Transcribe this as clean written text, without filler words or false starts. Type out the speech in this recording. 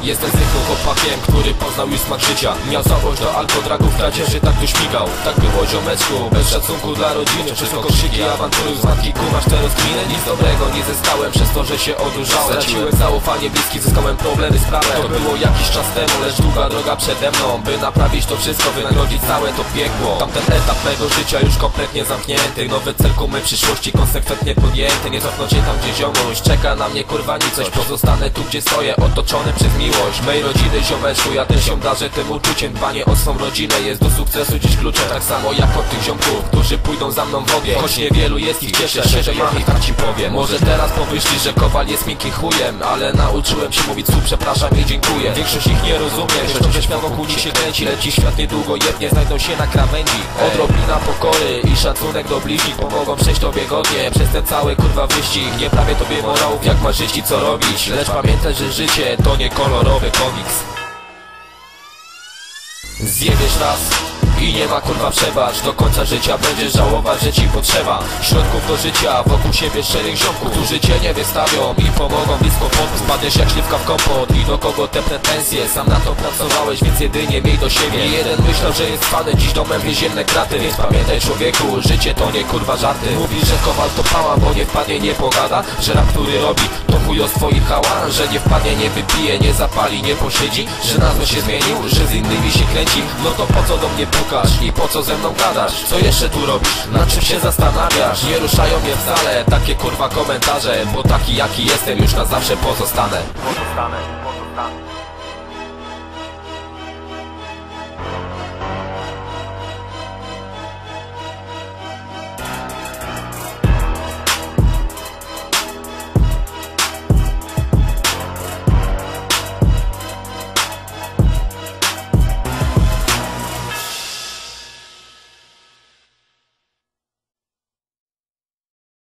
Jestem zwykłym chłopakiem, który poznał już smak życia. Miał załość do alkodragów, kradzieży, tak tu śmigał. Tak było ziomeczku, bez szacunku dla rodziny. Wszystko krzyki, awantury, zmatki, kumasz te rozkminy. Nic dobrego nie zyskałem przez to, że się odurzałem. Straciłem zaufanie bliskich, zyskałem problemy z prawem. To było jakiś czas temu, lecz długa droga przede mną. By naprawić to wszystko, wynagrodzić całe to piekło. Tamten etap mego życia już kompletnie zamknięty. Nowy cel ku mej przyszłości konsekwentnie podjęty. Nie cofnąć się tam, gdzie ziomuś czeka na mnie kurwa nicość. Pozostanę tu, gdzie stoję, otoczony przez miłość mej rodziny, ziomeczku. Ja też się darzę tym uczuciem. Dbanie o swą rodzinę jest do sukcesu dziś kluczem. Tak samo jak od tych ziomków, którzy pójdą za mną w ogień. Choć niewielu jest ich, cieszę się, że mam ich, tak ci powiem. Może teraz pomyślisz, że Kowal jest miękkim chujem, ale nauczyłem się mówić słów przepraszam i dziękuję. Większość ich nie rozumie, zresztą że świat wokół nich się kręci. Lecz ich świat niedługo jednie znajdą się na krawędzi. Odrobina pokory i szacunek do bliźnich pomogą przejść tobie godnie przez ten cały kurwa wyścig. Nie prawię tobie morałów, jak masz żyć i co robić, lecz pamiętaj, że życie to nie kolorowy komiks. Zjebiesz raz i nie ma kurwa przebacz. Do końca życia będziesz żałować, że ci potrzeba środków do życia, wokół siebie szczerych ziomków, którzy cię nie wystawią i pomogą blisko pod. Spadniesz jak śliwka w kompot i do kogo te pretensje? Sam na to pracowałeś, więc jedynie miej do siebie. Nie jeden myślał, że jest fany, dziś domem więzienne kraty. Więc pamiętaj człowieku, życie to nie kurwa żarty. Mówisz, że Kowal to pała, bo nie wpadnie, nie pogada. Że rap, który robi, to chujostwo i hała. Że nie wpadnie, nie wypije, nie zapali, nie posiedzi. Że nazwę się zmienił, że z innymi się kręci. No to po co do mnie pukasz i po co ze mną gadasz? Co jeszcze tu robisz? Nad czym się zastanawiasz? Nie ruszają mnie wcale takie kurwa komentarze, bo taki jaki jestem już na zawsze pozostanę.